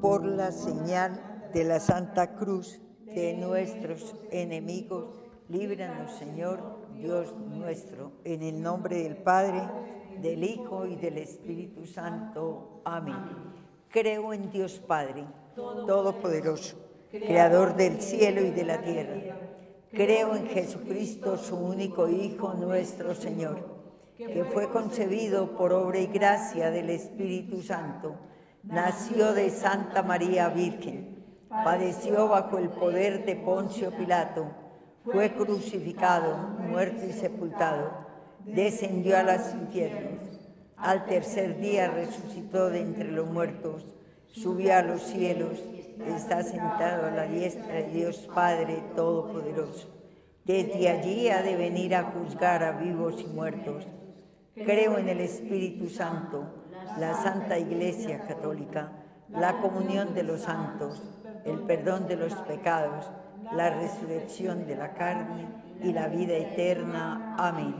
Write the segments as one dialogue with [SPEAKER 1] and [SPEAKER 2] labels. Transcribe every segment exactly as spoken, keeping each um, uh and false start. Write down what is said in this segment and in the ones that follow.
[SPEAKER 1] por la señal de la Santa Cruz de nuestros enemigos, líbranos, Señor, Dios nuestro, en el nombre del Padre, del Hijo y del Espíritu Santo. Amén. Creo en Dios Padre, Todopoderoso, Creador del cielo y de la tierra. Creo en Jesucristo, su único Hijo, nuestro Señor, que fue concebido por obra y gracia del Espíritu Santo. Nació de Santa María Virgen, padeció bajo el poder de Poncio Pilato, fue crucificado, muerto y sepultado, descendió a los infiernos. Al tercer día resucitó de entre los muertos, subió a los cielos, está sentado a la diestra de Dios Padre Todopoderoso. Desde allí ha de venir a juzgar a vivos y muertos. Creo en el Espíritu Santo, la Santa Iglesia Católica, la comunión de los santos, el perdón de los pecados, la resurrección de la carne y la vida eterna. Amén.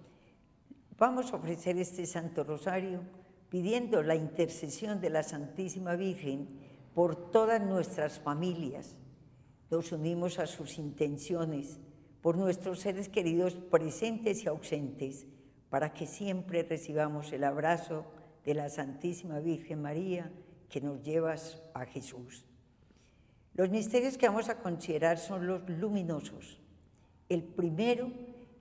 [SPEAKER 1] Vamos a ofrecer este Santo Rosario pidiendo la intercesión de la Santísima Virgen por todas nuestras familias. Nos unimos a sus intenciones por nuestros seres queridos presentes y ausentes, para que siempre recibamos el abrazo de la Santísima Virgen María que nos lleva a Jesús. Los misterios que vamos a considerar son los luminosos. El primero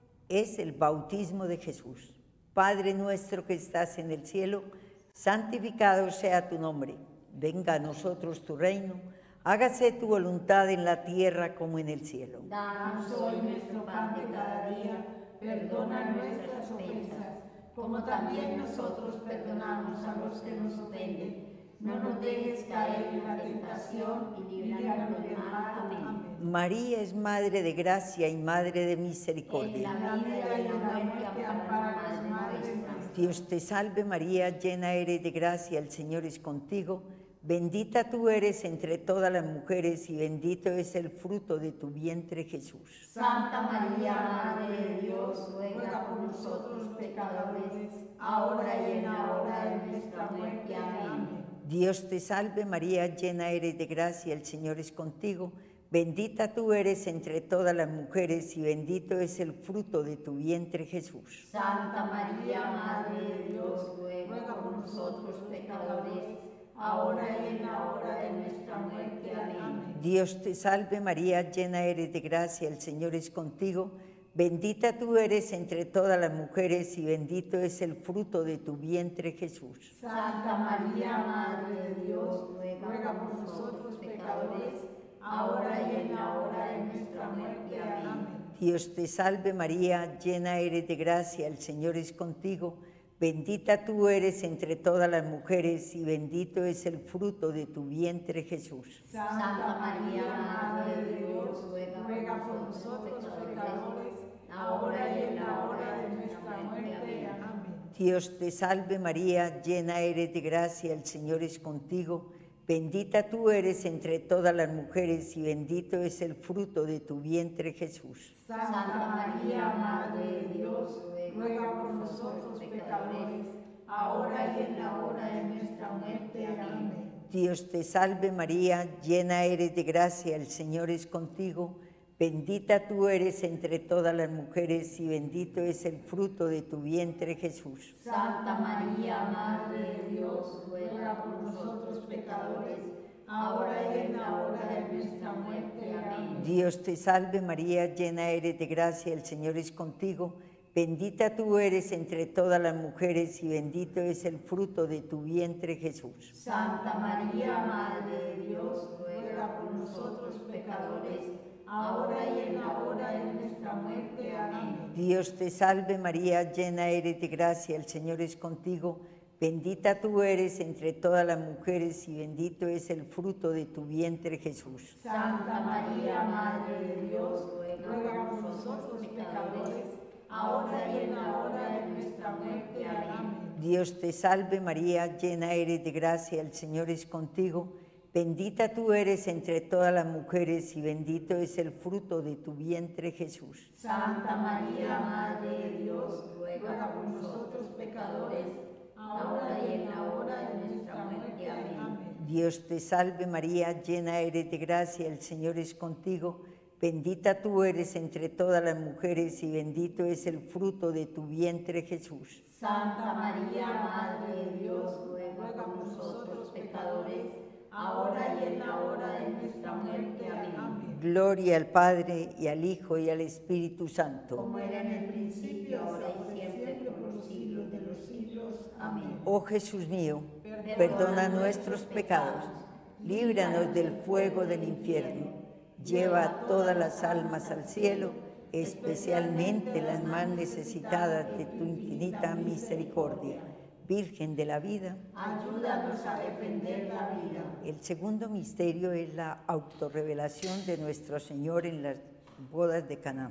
[SPEAKER 1] es el bautismo de Jesús. Padre nuestro que estás en el cielo, santificado sea tu nombre. Venga a nosotros tu reino, hágase tu voluntad en la tierra como en el cielo.
[SPEAKER 2] Danos hoy nuestro pan de cada día, perdona nuestras ofensas, como también nosotros perdonamos a los que nos ofenden. No nos dejes caer en la tentación y líbranos del mal. Amén.
[SPEAKER 1] María es Madre de Gracia y Madre de Misericordia.
[SPEAKER 2] En la vida y en la muerte, ampáranos, Madre nuestra.
[SPEAKER 1] Dios te salve María, llena eres de gracia, el Señor es contigo. Bendita tú eres entre todas las mujeres y bendito es el fruto de tu vientre, Jesús.
[SPEAKER 2] Santa María, Madre de Dios, ruega por nosotros pecadores, ahora y en la hora de nuestra muerte. Amén.
[SPEAKER 1] Dios te salve María, llena eres de gracia, el Señor es contigo. Bendita tú eres entre todas las mujeres y bendito es el fruto de tu vientre, Jesús.
[SPEAKER 2] Santa María, Madre de Dios, ruega por nosotros pecadores, ahora y en la hora de nuestra muerte. Amén.
[SPEAKER 1] Dios te salve María, llena eres de gracia, el Señor es contigo. Bendita tú eres entre todas las mujeres y bendito es el fruto de tu vientre, Jesús.
[SPEAKER 2] Santa María, Madre de Dios, ruega por nosotros pecadores, ahora y en la hora de nuestra muerte. Amén.
[SPEAKER 1] Dios te salve María, llena eres de gracia, el Señor es contigo. Bendita tú eres entre todas las mujeres y bendito es el fruto de tu vientre, Jesús.
[SPEAKER 2] Santa María, Madre de Dios, ruega por nosotros pecadores, ahora y en la hora de nuestra muerte. Amén.
[SPEAKER 1] Dios te salve María, llena eres de gracia, el Señor es contigo. Bendita tú eres entre todas las mujeres y bendito es el fruto de tu vientre, Jesús.
[SPEAKER 2] Santa María, Madre de Dios, ruega por nosotros pecadores, ahora y en la hora de nuestra muerte. Amén.
[SPEAKER 1] Dios te salve María, llena eres de gracia, el Señor es contigo. Bendita tú eres entre todas las mujeres y bendito es el fruto de tu vientre, Jesús.
[SPEAKER 2] Santa María, Madre de Dios, ruega por nosotros pecadores, ahora y en la hora de nuestra muerte. Amén.
[SPEAKER 1] Dios te salve María, llena eres de gracia, el Señor es contigo. Bendita tú eres entre todas las mujeres y bendito es el fruto de tu vientre, Jesús.
[SPEAKER 2] Santa María, Madre de Dios, ruega por nosotros pecadores, ahora y en la hora de nuestra muerte. Amén.
[SPEAKER 1] Dios te salve María, llena eres de gracia, el Señor es contigo. Bendita tú eres entre todas las mujeres y bendito es el fruto de tu vientre, Jesús.
[SPEAKER 2] Santa María, Madre de Dios, ruega por nosotros pecadores, ahora y en la hora de nuestra muerte. Amén.
[SPEAKER 1] Dios te salve María, llena eres de gracia, el Señor es contigo. Bendita tú eres entre todas las mujeres y bendito es el fruto de tu vientre, Jesús.
[SPEAKER 2] Santa María, Madre de Dios, ruega por nosotros pecadores, ahora y en la hora de nuestra muerte. Amén.
[SPEAKER 1] Dios te salve María, llena eres de gracia, el Señor es contigo. Bendita tú eres entre todas las mujeres y bendito es el fruto de tu vientre, Jesús.
[SPEAKER 2] Santa María, Madre de Dios, ruega por nosotros pecadores, ahora y en la hora de nuestra muerte. Amén.
[SPEAKER 1] Gloria al Padre, y al Hijo, y al Espíritu Santo.
[SPEAKER 2] Como era en el principio, ahora y siempre, por los siglos de los siglos. Amén.
[SPEAKER 1] Oh Jesús mío, perdona nuestros pecados, líbranos del fuego del infierno, lleva a todas las almas al cielo, especialmente las más necesitadas de tu infinita misericordia. Virgen de la vida,
[SPEAKER 2] ayúdanos a defender la vida.
[SPEAKER 1] El segundo misterio es la autorrevelación de nuestro Señor en las bodas de Caná.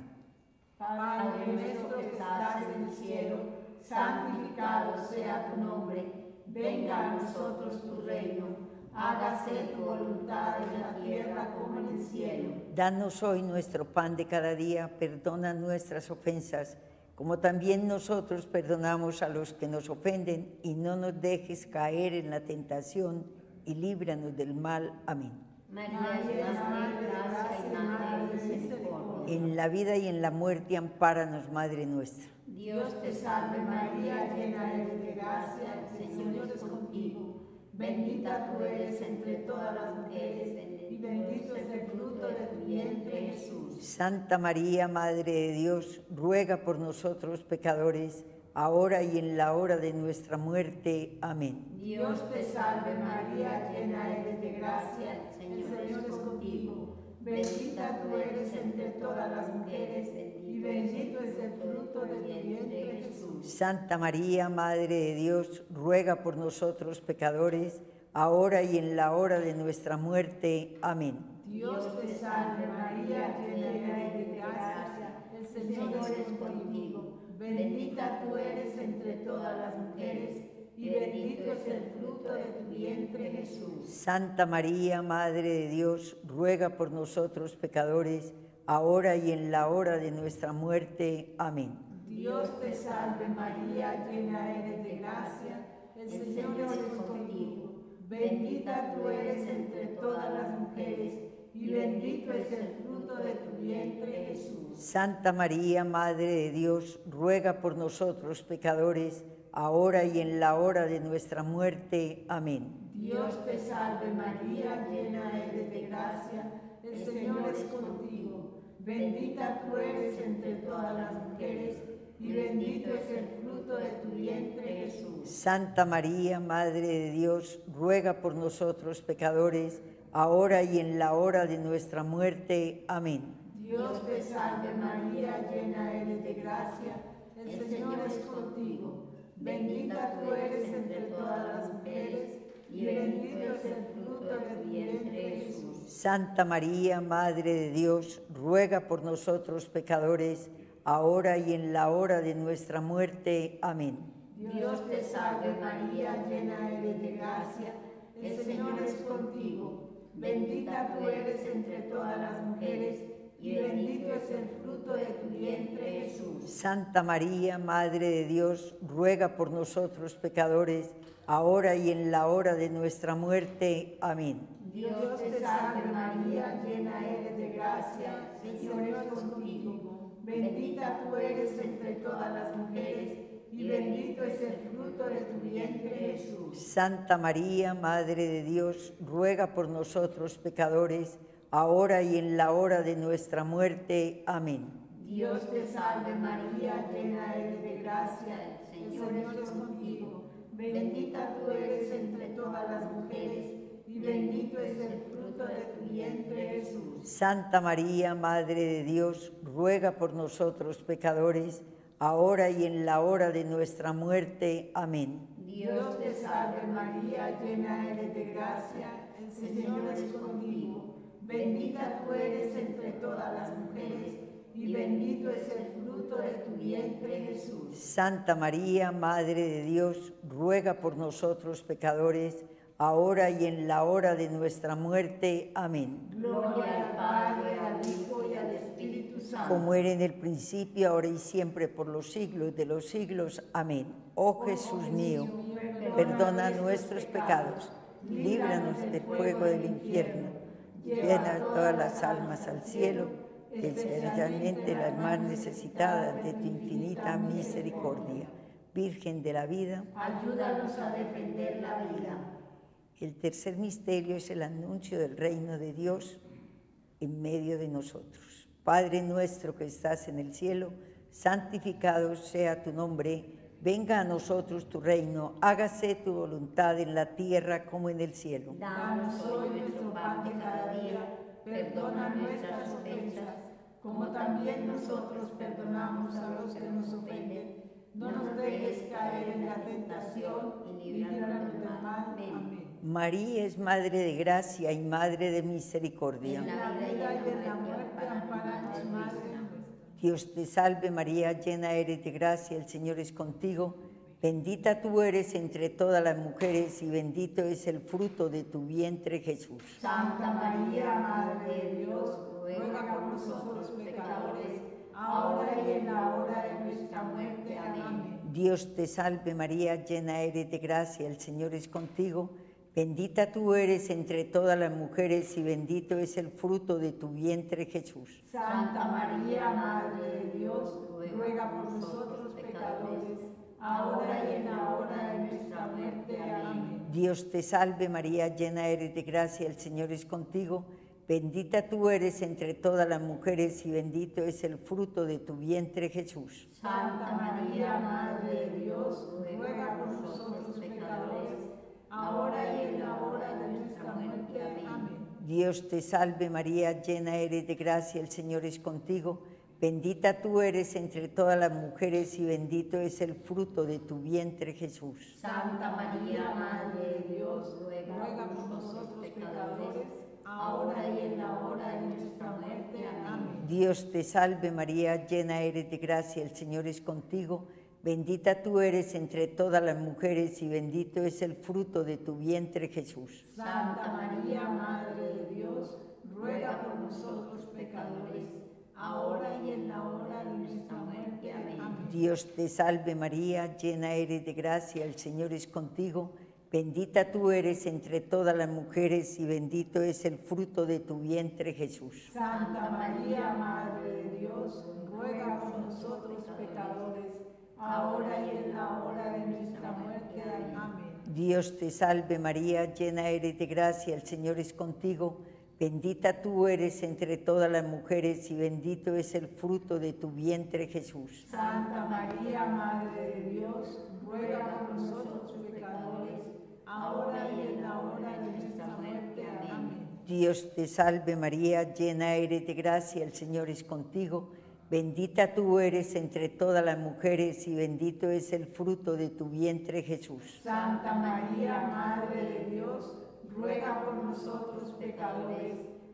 [SPEAKER 2] Padre nuestro que estás en el cielo, santificado sea tu nombre. Venga a nosotros tu reino. Hágase tu voluntad en la tierra como en el cielo.
[SPEAKER 1] Danos hoy nuestro pan de cada día, perdona nuestras ofensas, como también nosotros perdonamos a los que nos ofenden, y no nos dejes caer en la tentación, y líbranos del mal. Amén.
[SPEAKER 2] María, llena de gracia y madre de misericordia.
[SPEAKER 1] En la vida y en la muerte, ampáranos, Madre nuestra.
[SPEAKER 2] Dios te salve María, llena eres de gracia, el Señor es contigo. Bendita tú eres entre todas las mujeres, y bendito es el fruto de tu vientre, Jesús.
[SPEAKER 1] Santa María, Madre de Dios, ruega por nosotros pecadores, ahora y en la hora de nuestra muerte. Amén.
[SPEAKER 2] Dios te salve María, llena eres de gracia, el Señor es contigo. Bendita tú eres entre todas las mujeres, y bendito es el fruto de tu vientre, Jesús.
[SPEAKER 1] Santa María, Madre de Dios, ruega por nosotros pecadores, ahora y en la hora de nuestra muerte. Amén.
[SPEAKER 2] Dios te salve María, llena eres de gracia, el Señor es contigo. Bendita tú eres entre todas las mujeres, y bendito es el fruto de tu vientre, Jesús.
[SPEAKER 1] Santa María, Madre de Dios, ruega por nosotros pecadores, ahora y en la hora de nuestra muerte. Amén.
[SPEAKER 2] Dios te salve María, llena eres de gracia, el Señor es contigo. Bendita tú eres entre todas las mujeres, y bendito es el fruto de tu vientre, Jesús.
[SPEAKER 1] Santa María, Madre de Dios, ruega por nosotros pecadores, ahora y en la hora de nuestra muerte. Amén.
[SPEAKER 2] Dios te salve María, llena eres de gracia, el Señor es contigo. Bendita tú eres entre todas las mujeres, y bendito es el fruto de tu vientre, Jesús.
[SPEAKER 1] Santa María, Madre de Dios, ruega por nosotros pecadores, ahora y en la hora de nuestra muerte. Amén.
[SPEAKER 2] Dios te salve María, llena eres de gracia, el Señor es contigo. Bendita tú eres entre todas las mujeres, y bendito es el fruto de tu vientre, Jesús.
[SPEAKER 1] Santa María, Madre de Dios, ruega por nosotros pecadores, ahora y en la hora de nuestra muerte. Amén.
[SPEAKER 2] Dios te salve María, llena eres de gracia, el Señor es contigo. Bendita tú eres entre todas las mujeres, y bendito es el fruto de tu vientre, Jesús.
[SPEAKER 1] Santa María, Madre de Dios, ruega por nosotros pecadores, ahora y en la hora de nuestra muerte. Amén.
[SPEAKER 2] Dios te salve María, llena eres de gracia, el Señor es contigo. Bendita tú eres entre todas las mujeres, y bendito es el fruto de tu vientre, Jesús.
[SPEAKER 1] Santa María, Madre de Dios, ruega por nosotros pecadores, ahora y en la hora de nuestra muerte. Amén.
[SPEAKER 2] Dios te salve María, llena eres de gracia, el Señor es contigo. Bendita tú eres entre todas las mujeres, y bendito es el fruto de tu vientre, Jesús.
[SPEAKER 1] Santa María, Madre de Dios, ruega por nosotros pecadores, ahora y en la hora de nuestra muerte. Amén.
[SPEAKER 2] Dios te salve María, llena eres de gracia, el Señor es contigo. Bendita tú eres entre todas las mujeres, y bendito es el fruto de tu vientre, Jesús.
[SPEAKER 1] Santa María, Madre de Dios, ruega por nosotros pecadores, ahora y en la hora de nuestra muerte. Amén.
[SPEAKER 2] Gloria al Padre, al Hijo y al Espíritu Santo.
[SPEAKER 1] Como era en el principio, ahora y siempre, por los siglos de los siglos. Amén. Oh Jesús mío, perdona nuestros pecados, líbranos del fuego del infierno, llena todas las almas al cielo, especialmente las más necesitadas de tu infinita misericordia. Virgen de la vida,
[SPEAKER 2] ayúdanos a defender la vida.
[SPEAKER 1] El tercer misterio es el anuncio del reino de Dios en medio de nosotros. Padre nuestro que estás en el cielo, santificado sea tu nombre. Venga a nosotros tu reino, hágase tu voluntad en la tierra como en el cielo.
[SPEAKER 2] Danos hoy nuestro pan de cada día, perdona nuestras ofensas, como también nosotros perdonamos a los que nos ofenden. No nos dejes caer en la tentación y líbranos del mal. Amén.
[SPEAKER 1] María es Madre de Gracia y Madre de Misericordia.
[SPEAKER 2] En la vida y en la muerte, ampáranos, Madre nuestra.
[SPEAKER 1] Dios te salve María, llena eres de gracia, el Señor es contigo. Bendita tú eres entre todas las mujeres y bendito es el fruto de tu vientre Jesús.
[SPEAKER 2] Santa María, Madre de Dios, ruega por nosotros pecadores, ahora y en la hora de nuestra muerte. Amén.
[SPEAKER 1] Dios te salve María, llena eres de gracia, el Señor es contigo. Bendita tú eres entre todas las mujeres y bendito es el fruto de tu vientre Jesús.
[SPEAKER 2] Santa María, Madre de Dios, ruega por nosotros pecadores, ahora y en la hora de nuestra muerte. Amén.
[SPEAKER 1] Dios te salve María, llena eres de gracia, el Señor es contigo. Bendita tú eres entre todas las mujeres y bendito es el fruto de tu vientre Jesús.
[SPEAKER 2] Santa María, Madre de Dios, ruega por nosotros pecadores, ahora y en la hora de nuestra muerte. Amén.
[SPEAKER 1] Dios te salve María, llena eres de gracia, el Señor es contigo. Bendita tú eres entre todas las mujeres y bendito es el fruto de tu vientre Jesús.
[SPEAKER 2] Santa María, Madre de Dios, ruega por nosotros pecadores, ahora y en la hora de nuestra muerte. Amén.
[SPEAKER 1] Dios te salve María, llena eres de gracia, el Señor es contigo. Bendita tú eres entre todas las mujeres y bendito es el fruto de tu vientre Jesús.
[SPEAKER 2] Santa María, Madre de Dios, ruega por nosotros pecadores, ahora y en la hora de nuestra muerte. Amén.
[SPEAKER 1] Dios te salve María, llena eres de gracia, el Señor es contigo. Bendita tú eres entre todas las mujeres y bendito es el fruto de tu vientre Jesús.
[SPEAKER 2] Santa María, Madre de Dios, ruega por nosotros pecadores, ahora y en la hora de nuestra muerte. Amén.
[SPEAKER 1] Dios te salve María, llena eres de gracia, el Señor es contigo. Bendita tú eres entre todas las mujeres y bendito es el fruto de tu vientre Jesús.
[SPEAKER 2] Santa María, Madre de Dios, ruega por nosotros pecadores, ahora y en la hora de nuestra muerte. Amén.
[SPEAKER 1] Dios te salve María, llena eres de gracia, el Señor es contigo. Bendita tú eres entre todas las mujeres y bendito es el fruto de tu vientre Jesús.
[SPEAKER 2] Santa María, Madre de Dios, ruega por nosotros pecadores,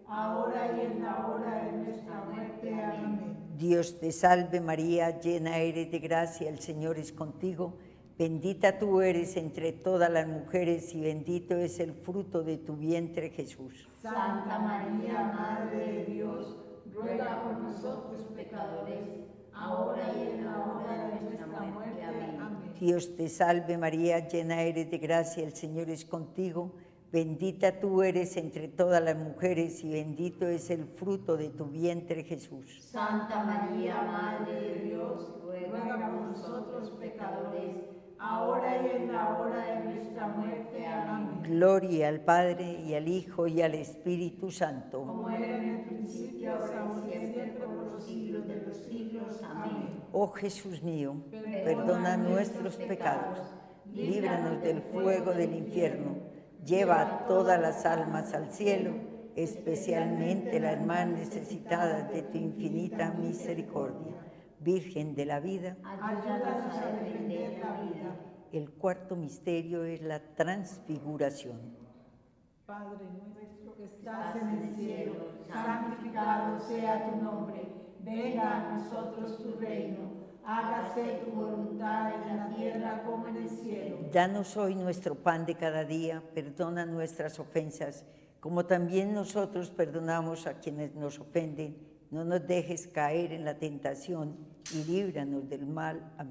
[SPEAKER 2] ahora y en la hora de nuestra muerte. Amén.
[SPEAKER 1] Dios te salve María, llena eres de gracia, el Señor es contigo. Bendita tú eres entre todas las mujeres y bendito es el fruto de tu vientre Jesús.
[SPEAKER 2] Santa María, Madre de Dios, ruega por nosotros pecadores, ahora y en la hora de nuestra muerte. Amén.
[SPEAKER 1] Dios te salve María, llena eres de gracia, el Señor es contigo. Bendita tú eres entre todas las mujeres y bendito es el fruto de tu vientre Jesús.
[SPEAKER 2] Santa María, Madre de Dios, ruega por nosotros pecadores, ahora y en la hora de nuestra muerte. Amén.
[SPEAKER 1] Gloria al Padre y al Hijo y al Espíritu Santo.
[SPEAKER 2] Como era en el principio, ahora y siempre, por los siglos de los siglos. Amén.
[SPEAKER 1] Oh Jesús mío, perdona nuestros pecados, líbranos del fuego del infierno, lleva a todas las almas al cielo, especialmente las más necesitadas de tu infinita misericordia. Virgen de la vida,
[SPEAKER 2] ayúdanos a defender la vida.
[SPEAKER 1] El cuarto misterio es la transfiguración.
[SPEAKER 2] Padre nuestro que estás en el cielo, santificado sea tu nombre. Venga a nosotros tu reino. Hágase tu voluntad en la tierra como en el cielo.
[SPEAKER 1] Danos hoy nuestro pan de cada día. Perdona nuestras ofensas, como también nosotros perdonamos a quienes nos ofenden. No nos dejes caer en la tentación y líbranos del mal. Amén.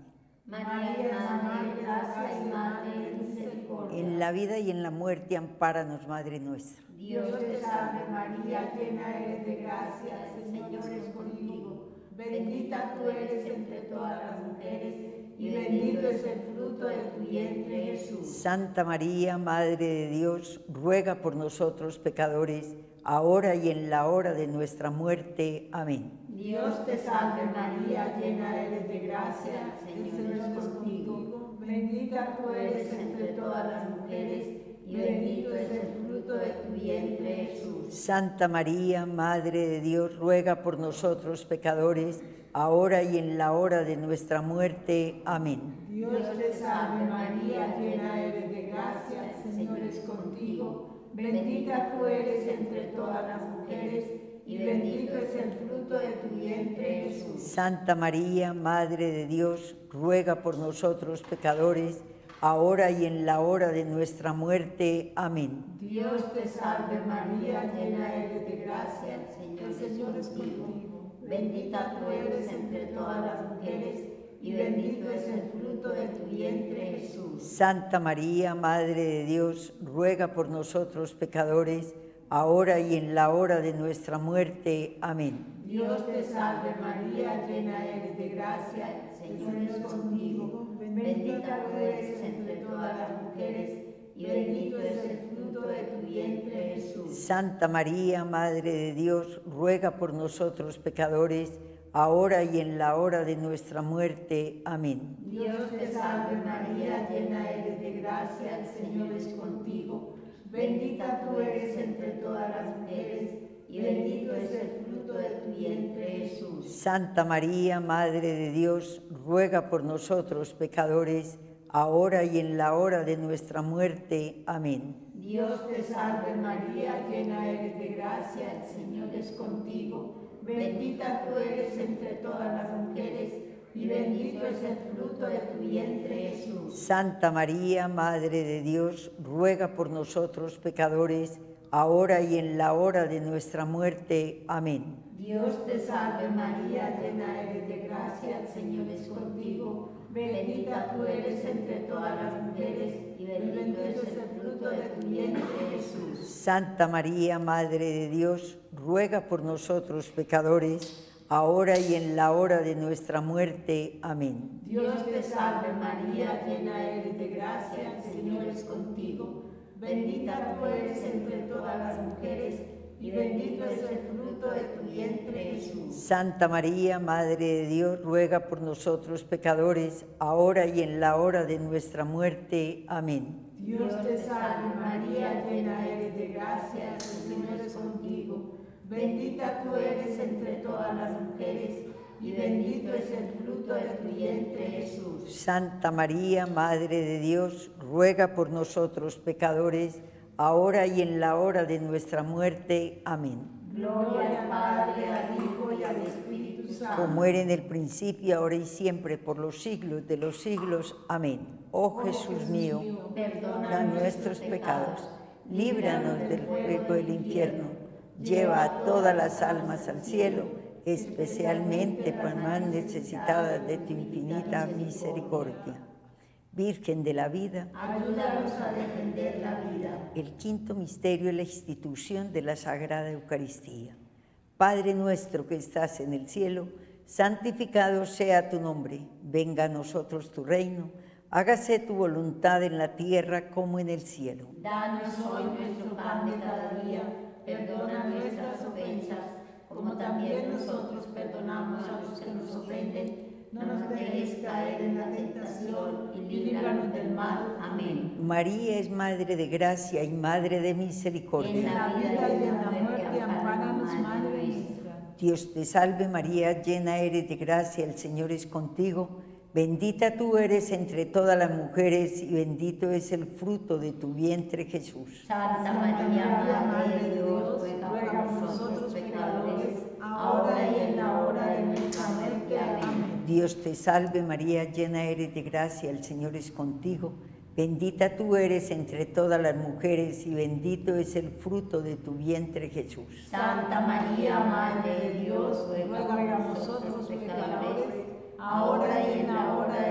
[SPEAKER 2] María es Madre de gracia y Madre de misericordia.
[SPEAKER 1] En la vida y en la muerte, ampáranos, Madre nuestra.
[SPEAKER 2] Dios te salve María, llena eres de gracia, el Señor es contigo. Bendita tú eres entre todas las mujeres, y bendito es el fruto de tu vientre, Jesús.
[SPEAKER 1] Santa María, Madre de Dios, ruega por nosotros pecadores, ahora y en la hora de nuestra muerte. Amén.
[SPEAKER 2] Dios te salve María, llena eres de gracia, el Señor es contigo. Bendita tú eres entre todas las mujeres, y bendito es el fruto de tu vientre, Jesús.
[SPEAKER 1] Santa María, Madre de Dios, ruega por nosotros pecadores, ahora y en la hora de nuestra muerte. Amén.
[SPEAKER 2] Dios te salve María, llena eres de gracia, el Señor es contigo. Bendita tú eres entre todas las mujeres, y bendito es el fruto de tu vientre, Jesús.
[SPEAKER 1] Santa María, Madre de Dios, ruega por nosotros pecadores, ahora y en la hora de nuestra muerte. Amén.
[SPEAKER 2] Dios te salve María, llena eres de gracia, el Señor es contigo. Bendita tú eres entre todas las mujeres, y bendito es el fruto de tu vientre, Jesús.
[SPEAKER 1] Santa María, Madre de Dios, ruega por nosotros pecadores, ahora y en la hora de nuestra muerte. Amén.
[SPEAKER 2] Dios te salve María, llena eres de gracia, el Señor es contigo. Bendita tú eres entre todas las mujeres, y bendito es el fruto de tu vientre, Jesús.
[SPEAKER 1] Santa María, Madre de Dios, ruega por nosotros pecadores, ahora y en la hora de nuestra muerte. Amén.
[SPEAKER 2] Dios te salve María, llena eres de gracia, el Señor es contigo. Bendita tú eres entre todas las mujeres, y bendito es el fruto de tu vientre, Jesús.
[SPEAKER 1] Santa María, Madre de Dios, ruega por nosotros pecadores, ahora y en la hora de nuestra muerte. Amén.
[SPEAKER 2] Dios te salve María, llena eres de gracia, el Señor es contigo. Bendita tú eres entre todas las mujeres, y bendito es el fruto de tu vientre, Jesús.
[SPEAKER 1] Santa María, Madre de Dios, ruega por nosotros pecadores, ahora y en la hora de nuestra muerte. Amén.
[SPEAKER 2] Dios te salve María, llena eres de gracia, el Señor es contigo. Bendita tú eres entre todas las mujeres, y bendito es el fruto de tu vientre, Jesús.
[SPEAKER 1] Santa María, Madre de Dios, ruega por nosotros pecadores, ahora y en la hora de nuestra muerte. Amén.
[SPEAKER 2] Dios te salve María, llena eres de gracia, el Señor es contigo. Bendita tú eres entre todas las mujeres, y bendito es el fruto de tu vientre, Jesús.
[SPEAKER 1] Santa María, Madre de Dios, ruega por nosotros pecadores, ahora y en la hora de nuestra muerte. Amén.
[SPEAKER 2] Dios te salve María, llena eres de gracia, el Señor es contigo. Bendita tú eres entre todas las mujeres, y bendito es el fruto de tu vientre, Jesús.
[SPEAKER 1] Santa María, Madre de Dios, ruega por nosotros pecadores, ahora y en la hora de nuestra muerte. Amén.
[SPEAKER 2] Gloria al Padre, al Hijo y al Espíritu Santo.
[SPEAKER 1] Como era en el principio, ahora y siempre, por los siglos de los siglos. Amén. Oh Jesús mío, perdona nuestros pecados, líbranos del fuego del infierno, lleva a todas las almas al cielo, especialmente para más necesitadas de tu infinita misericordia. Virgen de la vida,
[SPEAKER 2] ayúdanos a defender la vida.
[SPEAKER 1] El quinto misterio es la institución de la Sagrada Eucaristía. Padre nuestro que estás en el cielo, santificado sea tu nombre. Venga a nosotros tu reino. Hágase tu voluntad en la tierra como en el cielo.
[SPEAKER 2] Danos hoy nuestro pan de cada día. Perdona nuestras ofensas, como también nosotros perdonamos a los que nos ofenden. No nos dejes caer en la tentación y líbranos del mal. Amén.
[SPEAKER 1] María es Madre de gracia y Madre de misericordia.
[SPEAKER 2] En la vida y en la muerte, ampáranos, Madre nuestra.
[SPEAKER 1] Dios te salve María, llena eres de gracia, el Señor es contigo. Bendita tú eres entre todas las mujeres, y bendito es el fruto de tu vientre, Jesús.
[SPEAKER 2] Santa María, Madre de Dios, ruega por nosotros pecadores, ahora y en la hora de nuestra muerte. Amén.
[SPEAKER 1] Dios te salve María, llena eres de gracia, el Señor es contigo. Bendita tú eres entre todas las mujeres, y bendito es el fruto de tu vientre, Jesús.
[SPEAKER 2] Santa María, Madre de Dios, ruega por nosotros pecadores, ahora y en la hora de nuestra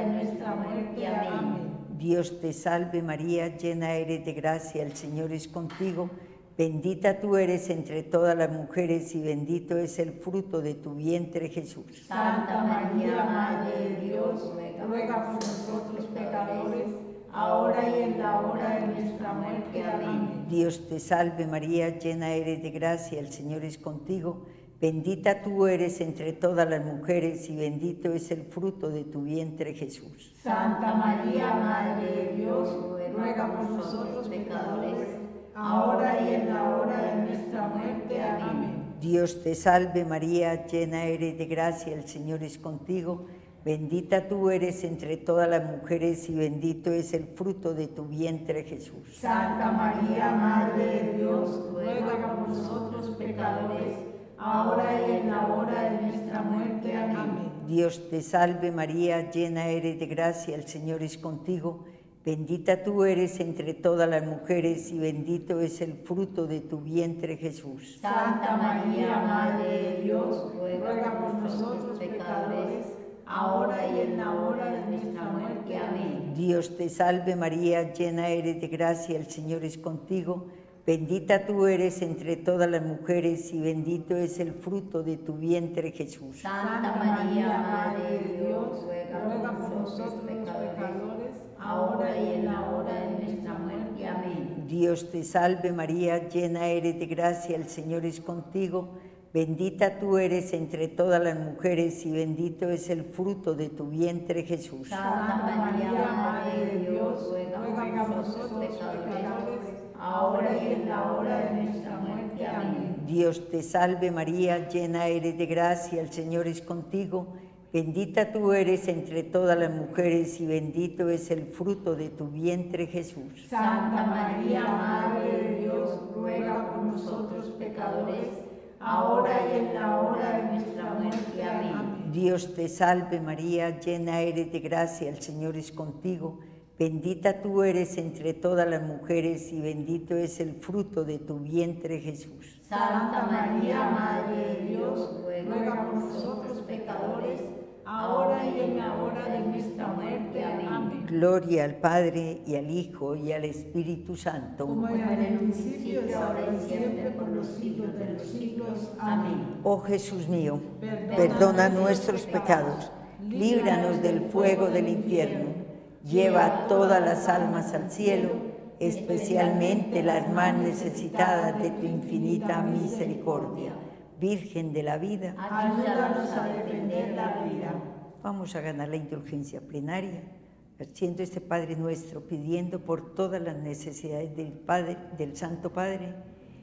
[SPEAKER 2] nuestra muerte. Amén.
[SPEAKER 1] Dios te salve María, llena eres de gracia, el Señor es contigo. Bendita tú eres entre todas las mujeres y bendito es el fruto de tu vientre, Jesús.
[SPEAKER 2] Santa María, Madre de Dios, ruega por nosotros pecadores, ahora y en la hora de nuestra muerte. Amén.
[SPEAKER 1] Dios te salve María, llena eres de gracia, el Señor es contigo. Bendita tú eres entre todas las mujeres y bendito es el fruto de tu vientre, Jesús.
[SPEAKER 2] Santa María, Madre de Dios, ruega por nosotros pecadores, ahora y en la hora de nuestra muerte. Amén.
[SPEAKER 1] Dios te salve María, llena eres de gracia, el Señor es contigo. Bendita tú eres entre todas las mujeres y bendito es el fruto de tu vientre, Jesús.
[SPEAKER 2] Santa María, Madre de Dios, ruega por nosotros pecadores, ahora y en la hora de nuestra muerte. Amén.
[SPEAKER 1] Dios te salve María, llena eres de gracia, el Señor es contigo. Bendita tú eres entre todas las mujeres y bendito es el fruto de tu vientre, Jesús.
[SPEAKER 2] Santa María, Madre de Dios, ruega por nosotros pecadores, ahora y en la hora de nuestra muerte. Amén.
[SPEAKER 1] Dios te salve María, llena eres de gracia, el Señor es contigo. Bendita tú eres entre todas las mujeres y bendito es el fruto de tu vientre, Jesús.
[SPEAKER 2] Santa María, Madre de Dios, ruega por nosotros pecadores, ahora y en la hora de nuestra muerte. Amén.
[SPEAKER 1] Dios te salve María, llena eres de gracia, el Señor es contigo. Bendita tú eres entre todas las mujeres y bendito es el fruto de tu vientre, Jesús.
[SPEAKER 2] Santa María, Madre de Dios, ruega por nosotros pecadores, ahora y en la hora de nuestra muerte. Amén.
[SPEAKER 1] Dios te salve María, llena eres de gracia, el Señor es contigo. Bendita tú eres entre todas las mujeres y bendito es el fruto de tu vientre, Jesús.
[SPEAKER 2] Santa María, Madre de Dios, ruega por nosotros pecadores, ahora y en la hora de nuestra muerte. Amén.
[SPEAKER 1] Dios te salve María, llena eres de gracia, el Señor es contigo. Bendita tú eres entre todas las mujeres y bendito es el fruto de tu vientre, Jesús.
[SPEAKER 2] Santa María, Madre de Dios, ruega por nosotros pecadores, ahora y en la hora de nuestra muerte. Amén.
[SPEAKER 1] Gloria al Padre, y al Hijo, y al Espíritu Santo.
[SPEAKER 2] Como era en el principio, y ahora y siempre, por los siglos de los siglos. Amén.
[SPEAKER 1] Oh Jesús mío, perdona nuestros pecados, líbranos del fuego del infierno, lleva todas las almas al cielo, especialmente las más necesitadas de tu infinita misericordia. Virgen de la vida,
[SPEAKER 2] ayúdanos a defender la vida.
[SPEAKER 1] Vamos a ganar la indulgencia plenaria, haciendo este Padre Nuestro, pidiendo por todas las necesidades del Padre, del Santo Padre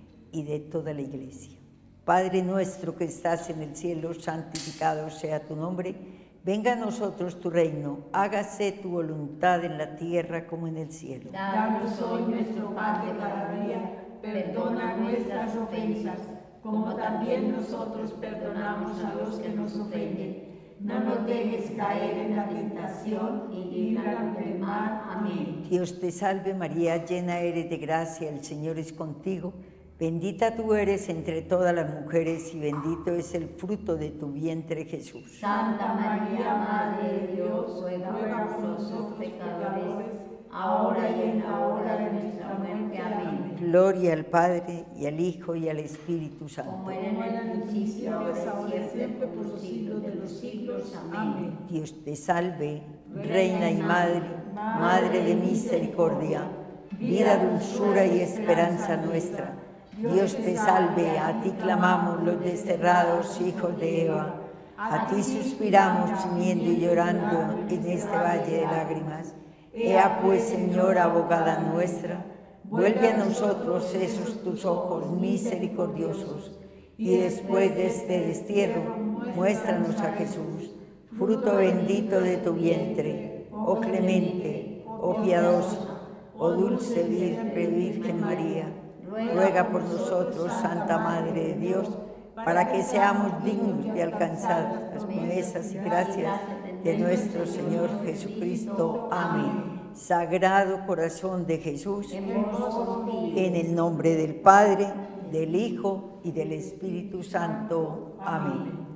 [SPEAKER 1] y de toda la Iglesia. Padre nuestro que estás en el cielo, santificado sea tu nombre. Venga a nosotros tu reino, hágase tu voluntad en la tierra como en el cielo.
[SPEAKER 2] Danos hoy nuestro pan de cada día, perdona nuestras ofensas, como también nosotros perdonamos a los que nos ofenden. No nos dejes caer en la tentación y líbranos del mal. Amén.
[SPEAKER 1] Dios te salve María, llena eres de gracia, el Señor es contigo. Bendita tú eres entre todas las mujeres y bendito es el fruto de tu vientre, Jesús.
[SPEAKER 2] Santa María, Madre de Dios, ruega por nosotros pecadores, ahora y en la hora de nuestra muerte. Amén.
[SPEAKER 1] Gloria al Padre, y al Hijo, y al Espíritu Santo.
[SPEAKER 2] Como era en el principio, ahora y siempre, por los siglos de los siglos. Amén.
[SPEAKER 1] Dios te salve, Reina y Madre, Madre de misericordia, vida, dulzura y esperanza nuestra. Dios te salve, a ti clamamos los desterrados hijos de Eva, a ti suspiramos gimiendo y llorando en este valle de lágrimas. Ea pues, Señora, abogada nuestra, vuelve a nosotros esos tus ojos misericordiosos, y después de este destierro, muéstranos a Jesús, fruto bendito de tu vientre, oh clemente, oh piadosa, oh dulce Virgen María. Ruega por nosotros, Santa Madre de Dios, para que seamos dignos de alcanzar las promesas y gracias de nuestro Señor Jesucristo. Amén. Sagrado Corazón de Jesús, en el nombre del Padre, del Hijo y del Espíritu Santo. Amén.